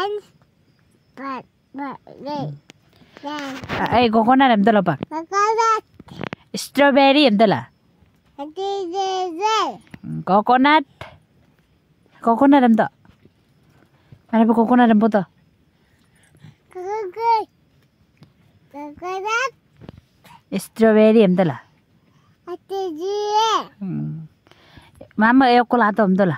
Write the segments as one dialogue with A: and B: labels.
A: coconut em tala pak. Strawberry em tala. Coconut. Coconut em tak. Mana pa coconut em puto? Strawberry em tala. Mama chocolate em tala.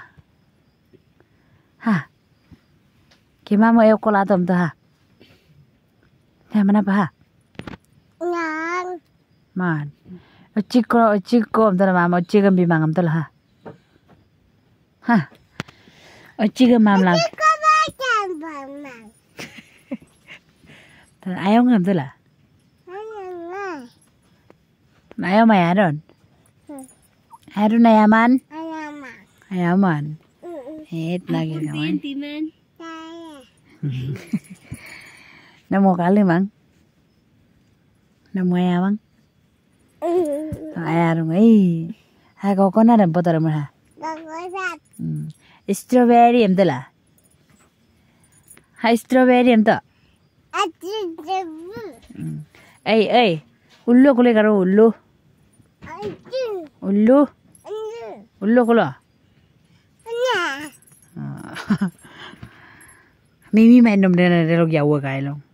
A: Ha. Ki mama chocolate em ta ha. Ya mana pa ha? Man. Chico em tala mama chicken bimang em tala ha. Ha. Chicken mam lang. Ayaw ngam tala. Ayaw mayaron. Ayaron na yaman. Ayaman. Lagi naman. Namo kali mang. Namo ayamang. Ayaron ay. Ha coconut em potara mo ha. Strawberry em tala. Ha strawberry em to. Ay. Ullu kule karo ullu. Ullu kulo. Mimi main nom dena delok jawa kai long.